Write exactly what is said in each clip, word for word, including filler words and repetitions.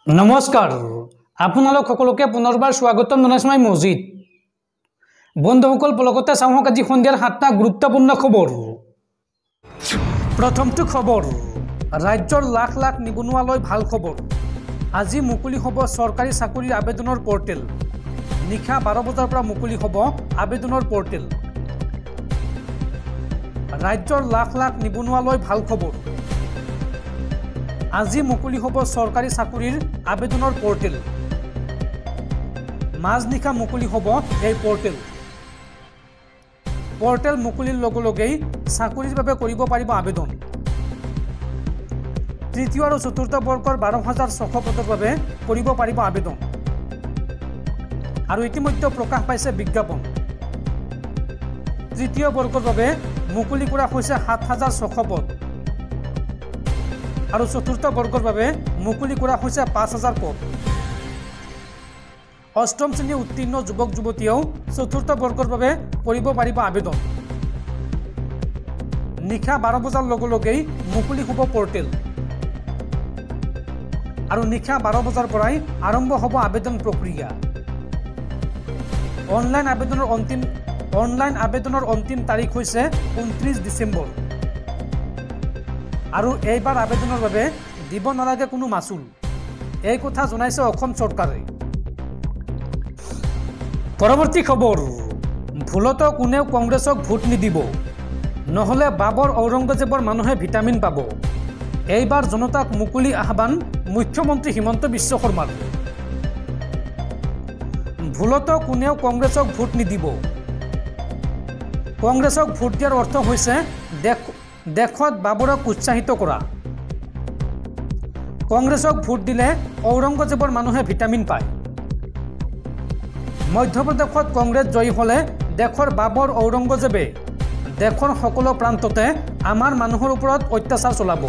नमस्कार आपनालोक सकलोके पुनर्बार स्वागतम जनाइছো মই মজিদ বন্ধুসকল পলকতে চাওক আজি সন্ধিয়াৰ সাতটা গুৰুত্বপূৰ্ণ খবৰ। প্ৰথমটো খবৰ ৰাজ্যৰ লাখ লাখ নিবনুৱালৈ ভাল খবৰ। আজি মুকলি হ'ব চৰকাৰী চাকৰিৰ আবেদনৰ পৰ্টেল। নিশা বাৰ বজাৰ পৰা মুকলি হ'ব আবেদনৰ পৰ্টেল। ৰাজ্যৰ লাখ লাখ নিবনুৱালৈ ভাল খবৰ। আজি মুকলি হ'ব চৰকাৰী চাকৰিৰ আবেদনৰ পৰ্টেল। মাজনিশা মুকলি হ'ব এই পৰ্টেল। পৰ্টেল মুকলিৰ লগে লগেই চাকৰিৰ বাবে কৰিব পাৰিব আবেদন। তৃতীয় আৰু চতুৰ্থ বৰ্গৰ বাৰ হাজাৰ ছশ পদৰ বাবে কৰিব পাৰিব আবেদন। আৰু ইতিমধ্যে প্ৰকাশ পাইছে বিজ্ঞাপন। তৃতীয় বৰ্গৰ বাবে মুকলি কৰা হৈছে সাত হাজাৰ ছশ পদ আৰু চতুৰ্থ বৰ্গৰ বাবে মুকলি কৰা হৈছে পাঁচ হাজাৰ পদ। অষ্টম শ্ৰেণী উত্তীৰ্ণ যুৱক যুৱতীয়েও চতুৰ্থ বৰ্গৰ বাবে কৰিব পাৰিব আবেদন। নিশা বাৰ বজাৰ লগে লগেই মুকলি হ'ব পৰ্টেল আৰু নিশা বাৰ বজাৰ পৰাই আৰম্ভ হ'ব আবেদন প্ৰক্ৰিয়া। অনলাইন আবেদনৰ অন্তিম অনলাইন আবেদনৰ অন্তিম তাৰিখ হৈছে ঊনত্ৰিছ ডিচেম্বৰ আৰু এইবাৰ আবেদনৰ বাবে দিব নালাগে কোনো মাচুল। এই কথা জনাইছে অসম চৰকাৰে। পৰৱৰ্তী খবৰ ভুলতো কোনেও কংগ্ৰেছক ভোট নিদিব, নহ'লে বাবৰ ঔৰংগজেবৰ মানুহে ভিটামিন পাব। এইবাৰ জনতাক মুকলি আহ্বান মুখ্যমন্ত্ৰী হিমন্ত বিশ্ব শৰ্মাৰ। ভুলতো কোনেও কংগ্ৰেছক ভোট নিদিব। কংগ্ৰেছক ভোট দিয়াৰ অৰ্থ হৈছে দেশ দেশত বাবৰক উৎসাহিত কৰা। কংগ্ৰেছক ভোট দিলে ঔৰংগজেবৰ মানুহে ভিটামিন পায়। মধ্যপ্ৰদেশত কংগ্ৰেছ জয়ী হ'লে দেশৰ বাবৰ ঔৰংগজেবে দেশৰ সকলো প্ৰান্ততে আমাৰ মানুহৰ ওপৰত অত্যাচাৰ চলাব।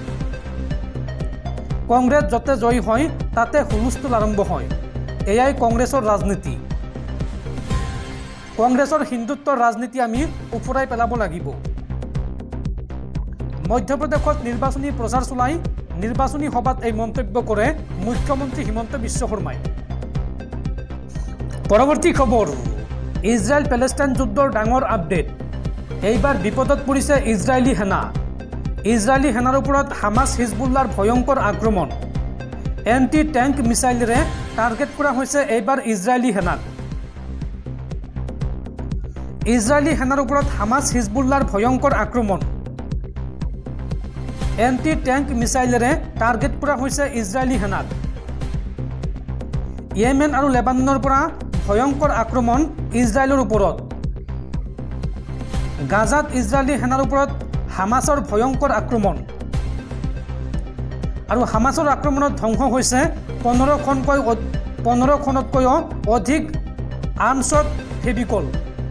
কংগ্ৰেছ যতে জয়ী হয় তাতে হুলস্থুল আৰম্ভ হয়। এয়াই কংগ্ৰেছৰ ৰাজনীতি। কংগ্ৰেছৰ হিন্দুত্বৰ ৰাজনীতি আমি উফৰাই পেলাব লাগিব। মধ্যপ্ৰদেশত নিৰ্বাচনী প্ৰচাৰ চলাই নিৰ্বাচনী সভাত এই মন্তব্য কৰে মুখ্যমন্ত্ৰী হিমন্ত বিশ্ব শৰ্মাই। পৰৱৰ্তী খবৰ ইজৰাইল পেলেষ্টাইন যুদ্ধৰ ডাঙৰ আপডেট। এইবাৰ বিপদত পৰিছে ইজৰাইলী সেনা। ইজৰাইলী সেনাৰ ওপৰত হামাছ হিজবুল্লাৰ ভয়ংকৰ আক্ৰমণ। এণ্টি টেংক মিছাইলেৰে টাৰ্গেট কৰা হৈছে এইবাৰ ইজৰাইলী সেনাক। ইজৰাইলী সেনাৰ ওপৰত হামাছ হিজবুল্লাৰ ভয়ংকৰ আক্ৰমণ। এণ্টি টেংক মিছাইলেৰে টাৰ্গেট কৰা হৈছে ইজৰাইলী সেনাক। ইয়েমেন আৰু লেবাননৰ পৰা ভয়ংকৰ আক্ৰমণ ইজৰাইলৰ ওপৰত। গাজাত ইজৰাইলী সেনাৰ ওপৰত হামাছৰ ভয়ংকৰ আক্ৰমণ আৰু হামাছৰ আক্ৰমণত ধ্বংস হৈছে পোন্ধৰখনকৈ পোন্ধৰখনতকৈও অধিক আৰ্মছত ফেভিকল।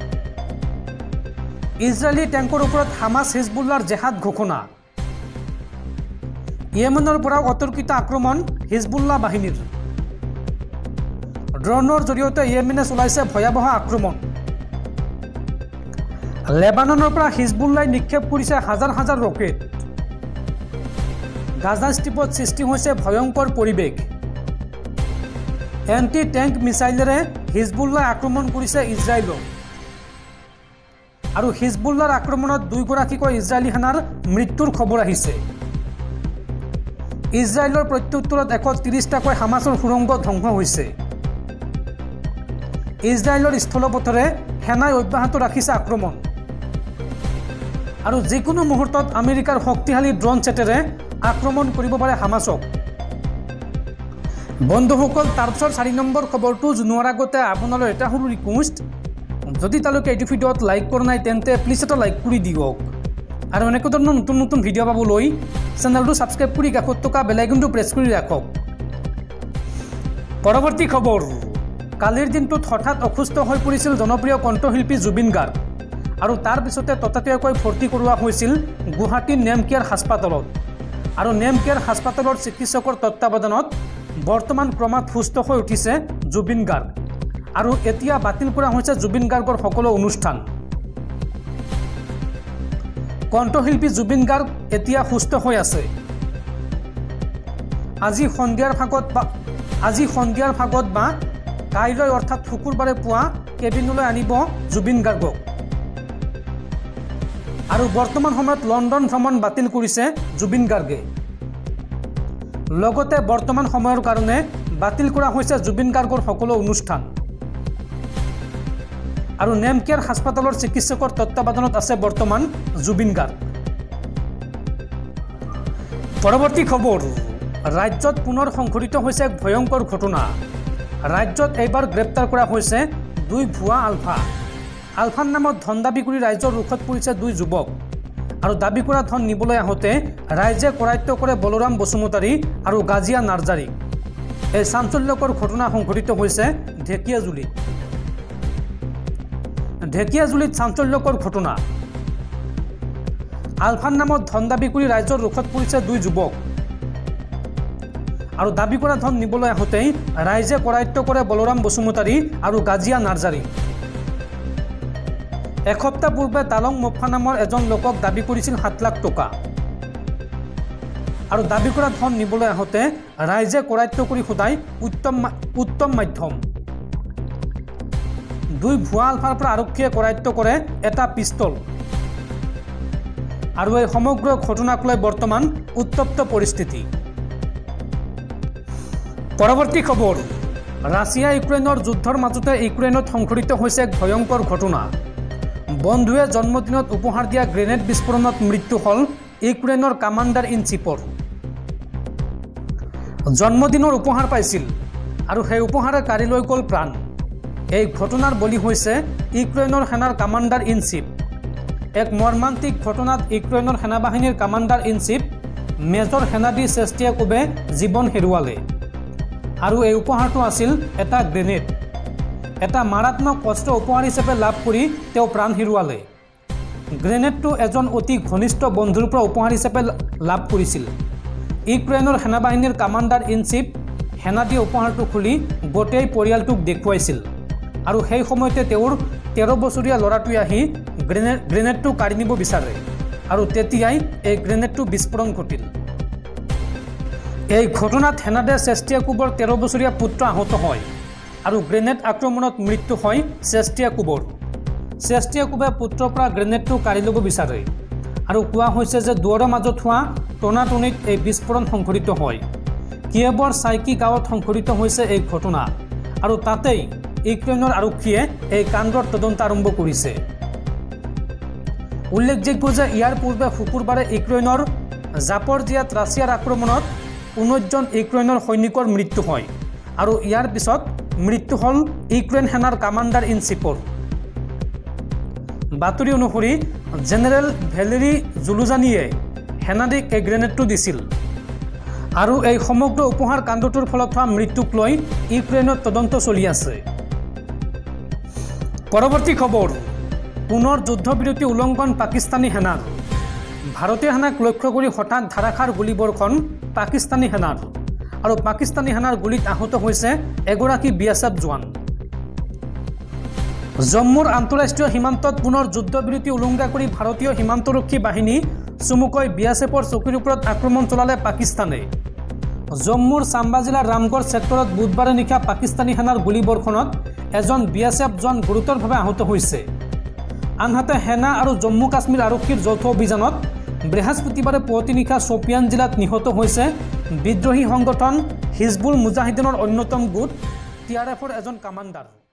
ইজৰাইলী টেংকৰ ওপৰত হামাছ হিজবুল্লাৰ জেহাদ ঘোষণা। ইয়েমেনৰ পৰা অতৰ্কিত আক্ৰমণ হিজবুল্লাহ বাহিনীৰ। ড্ৰোনৰ জৰিয়তে ইয়েমেনে চলাইছে ভয়াৱহ আক্ৰমণ। লেবাননৰ পৰা হিজবুল্লাই নিক্ষেপ কৰিছে হাজাৰ হাজাৰ ৰকেট। গাজা ষ্ট্ৰীপত সৃষ্টি হৈছে ভয়ংকৰ পৰিৱেশ। এণ্টি টেংক মিছাইলেৰে হিজবুল্লাই আক্ৰমণ কৰিছে ইজৰাইলক আৰু হিজবুল্লাৰ আক্ৰমণত দুইগৰাকীকৈ ইজৰাইলী সেনাৰ মৃত্যুৰ খবৰ আহিছে। ইজৰাইলৰ প্ৰত্যুত্তৰত এশ ত্ৰিছটাকৈ হামাছৰ সুৰংগ ধ্বংস হৈছে। ইজৰাইলৰ স্থলপথেৰে সেনাই অব্যাহত ৰাখিছে আক্ৰমণ আৰু যিকোনো মুহূৰ্তত আমেৰিকাৰ শক্তিশালী ড্ৰোন ছেটেৰে আক্ৰমণ কৰিব পাৰে হামাছক। বন্ধুসকল তাৰপিছত চাৰি নম্বৰ খবৰটো জনোৱাৰ আগতে আপোনালৈ এটা সৰু ৰিকুৱেষ্ট, যদি তেওঁলোকে এইটো ভিডিঅ'ত লাইক কৰা নাই তেন্তে প্লিজ এটা লাইক কৰি দিয়ক আৰু এনেকুৱা ধৰণৰ নতুন নতুন ভিডিঅ' পাবলৈ চেনেলটো ছাবস্ক্ৰাইব কৰি কাষত থকা বেল আইকনটো প্ৰেছ কৰি ৰাখক। পৰৱৰ্তী খবৰ কালিৰ দিনটোত হঠাৎ অসুস্থ হৈ পৰিছিল জনপ্ৰিয় কণ্ঠশিল্পী জুবিন গাৰ্গ আৰু তাৰ পিছতে ততাতৈয়াকৈ ভৰ্তি কৰোৱা হৈছিল গুৱাহাটীৰ নেম কেয়াৰ হাস্পাতালত আৰু নেম কেয়াৰ হাস্পাতালৰ চিকিৎসকৰ তত্বাৱধানত বৰ্তমান ক্ৰমাৎ সুস্থ হৈ উঠিছে জুবিন গাৰ্গ আৰু এতিয়া বাতিল কৰা হৈছে জুবিন গাৰ্গৰ সকলো অনুষ্ঠান। কণ্ঠশিল্পী জুবিন গাৰ্গ এতিয়া সুস্থ হৈ আছে। আজি সন্ধিয়াৰ ভাগত বা আজি সন্ধিয়াৰ ভাগত বা কাইলৈ অৰ্থাৎ শুকুৰবাৰে পুৱা কেবিনলৈ আনিব জুবিন গাৰ্গক। আৰু বৰ্তমান সময়ত লণ্ডন ভ্ৰমণ বাতিল কৰিছে জুবিন গাৰ্গে। লগতে বৰ্তমান সময়ৰ কাৰণে বাতিল কৰা হৈছে জুবিন গাৰ্গৰ সকলো অনুষ্ঠান। আৰু নেমকেয়াৰ হাস্পাতালৰ চিকিৎসকৰ তত্ত্বাৱধানত আছে বৰ্তমান জুবিন গাৰ্গ। পৰৱৰ্তী খবৰ, ৰাজ্যত পুনৰ সংঘটিত হৈছে এক ভয়ংকৰ ঘটনা। ৰাজ্যত এইবাৰ গ্ৰেপ্তাৰ কৰা হৈছে দুই ভুৱা আলফা। আলফাৰ নামত ধন দাবী কৰি ৰাইজৰ ৰোষত পৰিছে দুই যুৱক। আৰু দাবী কৰা ধন নিবলৈ আহোঁতে ৰাইজে কৰায়ত্ব কৰে বলোৰাম বসুমতাৰী আৰু গাজিয়া নাৰ্জাৰী। এই চাঞ্চল্যকৰ ঘটনা সংঘটিত হৈছে ঢেকিয়াজুলিত। ঢেকিয়াজুলিত চাঞ্চল্যকৰ ঘটনা। আলফাৰ নামত ধন দাবী কৰি ৰাইজৰ ৰোষত পৰিছে দুই যুৱক। আৰু দাবী কৰা ধন নিবলৈ আহোঁতেই ৰাইজে কৰায়ত্ব কৰে বলোৰাম বসুমতাৰী আৰু গাজিয়া নাৰ্জাৰী। এসপ্তাহ পূৰ্বে তালং মোফা নামৰ এজন লোকক দাবী কৰিছিল সাত লাখ টকা। আৰু দাবী কৰা ধন নিবলৈ আহোঁতে ৰাইজে কৰায়ত্ব কৰি সোধাই উত্তম উত্তম মাধ্যম। দুই ভুৱা আলফাৰ পৰা আৰক্ষীয়ে কৰায়ত্ব কৰে এটা পিষ্টল। আৰু এই সমগ্ৰ ঘটনাক লৈ বৰ্তমান উত্তপ্ত পৰিস্থিতি। পৰৱৰ্তী খবৰ, ৰাছিয়া ইউক্ৰেইনৰ যুদ্ধৰ মাজতে ইউক্ৰেইনত সংঘটিত হৈছে এক ভয়ংকৰ ঘটনা। বন্ধুৱে জন্মদিনত উপহাৰ দিয়া গ্ৰেনেড বিস্ফোৰণত মৃত্যু হ'ল ইউক্ৰেইনৰ কামাণ্ডাৰ ইন চিফৰ। জন্মদিনৰ উপহাৰ পাইছিল আৰু সেই উপহাৰে কাঢ়ি লৈ গ'ল প্ৰাণ। এই ঘটনাৰ বলি হৈছে ইউক্ৰেইনৰ সেনাৰ কামাণ্ডাৰ ইন চিফ। এক মৰ্মান্তিক ঘটনাত ইউক্ৰেইনৰ সেনাবাহিনীৰ commander in chief major Hennadiy চেষ্টিয়াকোভে জীৱন হেৰুৱালে। আৰু এই উপহাৰটো আছিল এটা গ্ৰেনেড। এটা মাৰাত্মক অস্ত্ৰ উপহাৰ হিচাপে লাভ কৰি তেওঁ প্ৰাণ হেৰুৱালে। গ্ৰেনেডটো এজন অতি ঘনিষ্ঠ বন্ধুৰ পৰা উপহাৰ হিচাপে লাভ কৰিছিল। ইউক্ৰেইনৰ সেনাবাহিনীৰ কামাণ্ডাৰ ইন চিফ হেনাডিয়ে উপহাৰটো খুলি গোটেই পৰিয়ালটোক দেখুৱাইছিল। আৰু সেই সময়তে তেওঁৰ তেৰ বছৰীয়া ল'ৰাটোৱে আহি গ্ৰেনেড গ্ৰেনেডটো কাঢ়ি নিব বিচাৰে। আৰু তেতিয়াই এই গ্ৰেনেডটো বিস্ফোৰণ ঘটিল। এই ঘটনাত হেনাডে চেষ্টিয়াকোভৰ তেৰ বছৰীয়া পুত্ৰ আহত হয় আৰু গ্ৰেনেড আক্ৰমণত মৃত্যু হয় চেষ্টিয়াকোভৰ। চেষ্টিয়াকোভে পুত্ৰৰ পৰা গ্ৰেনেডটো কাঢ়ি ল'ব বিচাৰে আৰু কোৱা হৈছে যে দুৱাৰৰ মাজত হোৱা টনাটনিত এই বিস্ফোৰণ সংঘটিত হয়। কিয়েভৰ চাইকি গাঁৱত সংঘটিত হৈছে এই ঘটনা আৰু তাতেই ইউক্ৰেইনৰ আৰক্ষীয়ে এই কাণ্ডৰ তদন্ত আৰম্ভ কৰিছে। উল্লেখযোগ্য যে ইয়াৰ পূৰ্বে শুকুৰবাৰে ইউক্ৰেইনৰ জাপৰজিয়াত ৰাছিয়াৰ আক্ৰমণত ঊনৈছজন ইউক্ৰেইনৰ সৈনিকৰ মৃত্যু হয় আৰু ইয়াৰ পিছত মৃত্যু হ'ল ইউক্ৰেইন সেনাৰ কামাণ্ডাৰ ইন চিফৰ। বাতৰি অনুসৰি জেনেৰেল ভেলেৰী জুলুজানিয়ে হেনাডিক এই গ্ৰেনেডটো দিছিল। আৰু এই সমগ্ৰ উপহাৰ কাণ্ডটোৰ ফলত হোৱা মৃত্যুক লৈ ইউক্ৰেইনত তদন্ত চলি আছে। পৰৱৰ্তী খবৰ, পুনৰ যুদ্ধবিৰতি উলংঘন পাকিস্তানী সেনাৰ। ভাৰতীয় সেনাক লক্ষ্য কৰি হঠাৎ ধাৰাসাৰ গুলীবৰ্ষণ পাকিস্তানী সেনাৰ। আৰু পাকিস্তানী সেনাৰ গুলীত আহত হৈছে এগৰাকী বি এছ এফ জোৱান। জম্মুৰ আন্তঃৰাষ্ট্ৰীয় সীমান্তত পুনৰ যুদ্ধবিৰতি উলংঘা কৰি ভাৰতীয় সীমান্তৰক্ষী বাহিনী চমুকৈ বি এছ এফৰ চকীৰ ওপৰত আক্ৰমণ চলালে পাকিস্তানে। জম্মুৰ চাম্বা জিলাৰ ৰামগড় ছেক্টৰত বুধবাৰে নিশা পাকিস্তানী সেনাৰ গুলীবৰ্ষণত এজন বি এছ এফ জোৱান গুৰুতৰভাৱে আহত হৈছে। আনহাতে সেনা আৰু জম্মু কাশ্মীৰ আৰক্ষীৰ যৌথ অভিযানত বৃহস্পতিবাৰে পুৱতি নিশা শ্বপিয়ান জিলাত নিহত হৈছে বিদ্ৰোহী সংগঠন হিজবুল মুজাহিদিনৰ অন্যতম গোট টি আৰ এফৰ এজন কামাণ্ডাৰ।